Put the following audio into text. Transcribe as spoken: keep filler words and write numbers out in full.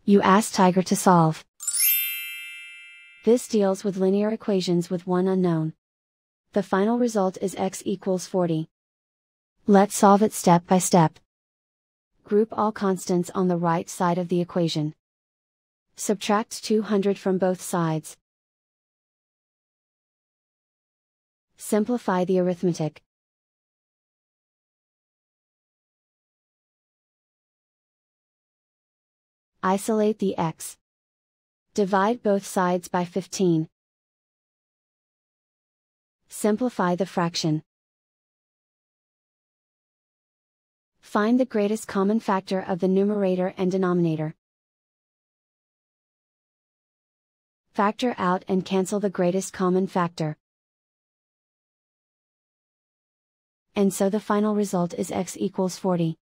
You ask Tiger to solve. This deals with linear equations with one unknown. The final result is x equals forty. Let's solve it step by step. Group all constants on the right side of the equation. Subtract two hundred from both sides. Simplify the arithmetic. Isolate the x. Divide both sides by fifteen. Simplify the fraction. Find the greatest common factor of the numerator and denominator. Factor out and cancel the greatest common factor. And so the final result is x equals forty.